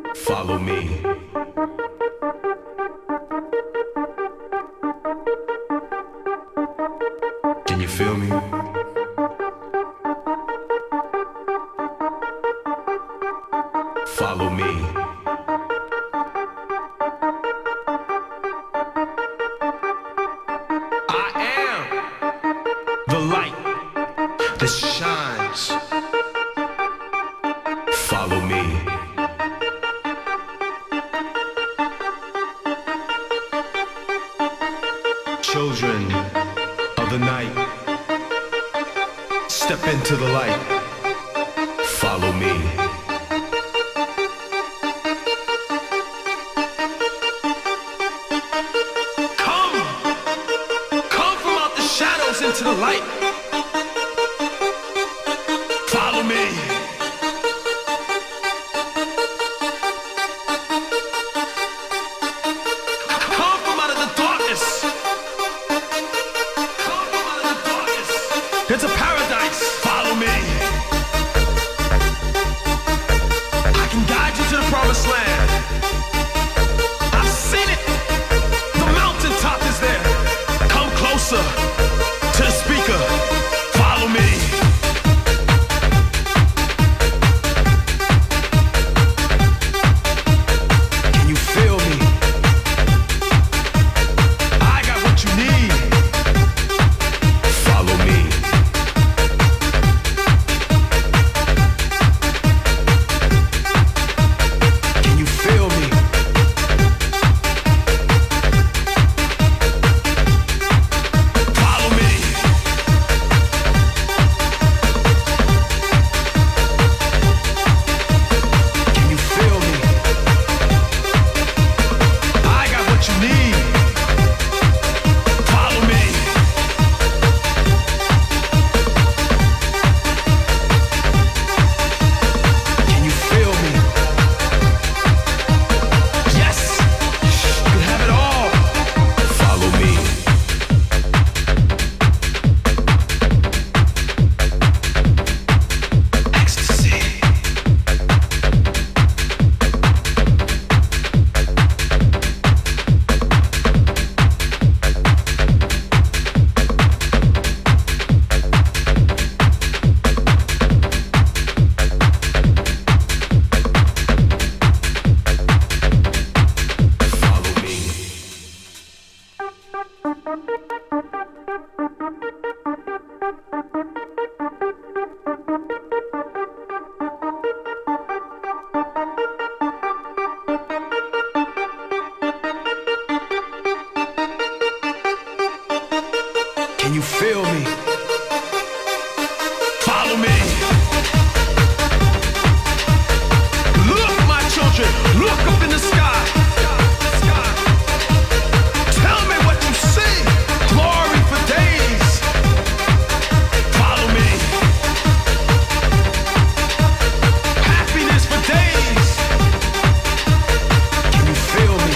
Follow me. Can you feel me? Follow me. I am the light that shines. Follow me. Children of the night, step into the light. Follow me. Come from out the shadows into the light. Follow me. Come from out of the darkness. Come from out of the darkness. It's a paradise. Follow me. I can guide you to the promised land. I've seen it. The mountaintop is there. Come closer to the speaker. Follow me. Can you feel me? I got what you need. Follow me. Can you feel me? Follow me. Can you feel me? I got what you need. Follow me. Can you feel me? Yes, you can have it all. Follow me. Ecstasy. Follow me. Can you feel me? Follow me. Look, my children, look up in the sky. Tell me what you see. Glory for days. Follow me. Happiness for days. Can you feel me?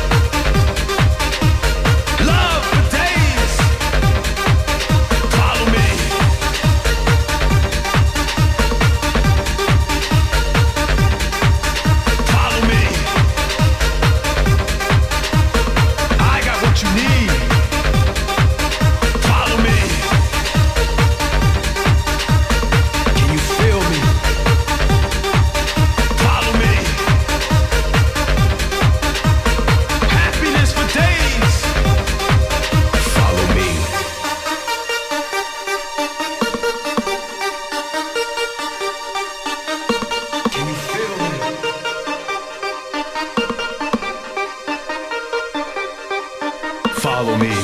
Love for days. Follow me. Follow me. I got what you need. Follow me. Can you feel me? Follow me. Happiness for days. Follow me. Can you feel me? Follow me.